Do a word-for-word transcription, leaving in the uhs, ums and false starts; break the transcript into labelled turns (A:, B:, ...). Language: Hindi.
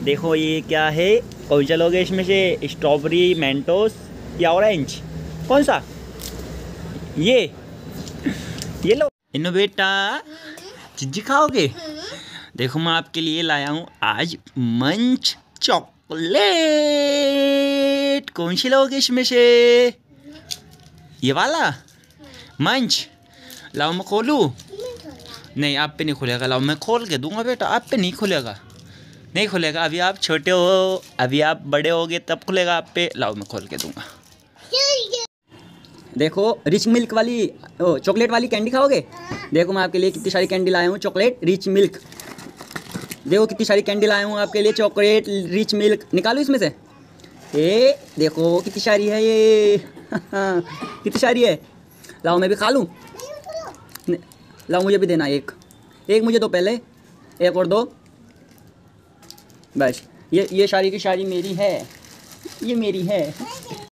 A: देखो ये क्या है, कौन सा लोगे इसमें से? स्ट्रॉबेरी, मेंटोस या ऑरेंज? कौन सा? ये ये लो। इन्नो बेटा चिज्जी खाओगे? देखो मैं आपके लिए लाया हूँ आज मंच चॉकलेट। कौन सी लोगे इसमें से? ये वाला मंच? लाओ मैं खोलूँ? नहीं आप पे नहीं खुलेगा। लाओ मैं खोल के दूंगा बेटा, आप पे नहीं खुलेगा, नहीं खुलेगा। अभी आप छोटे हो, अभी आप बड़े होगे तब खुलेगा आप पे। लाओ मैं खोल के दूंगा। देखो रिच मिल्क वाली ओ चॉकलेट वाली कैंडी खाओगे? देखो मैं आपके लिए कितनी सारी कैंडी लाया हूँ, चॉकलेट रिच मिल्क। देखो कितनी सारी कैंडी लाया हूँ आपके लिए, चॉकलेट रिच मिल्क। निकालो इसमें से। ए देखो कितनी सारी है ये कितनी सारी है। लाओ मैं भी खा लूँ? लाओ मुझे भी देना एक, एक मुझे दो पहले, एक और दो। बस ये ये सारी की सारी मेरी है, ये मेरी है।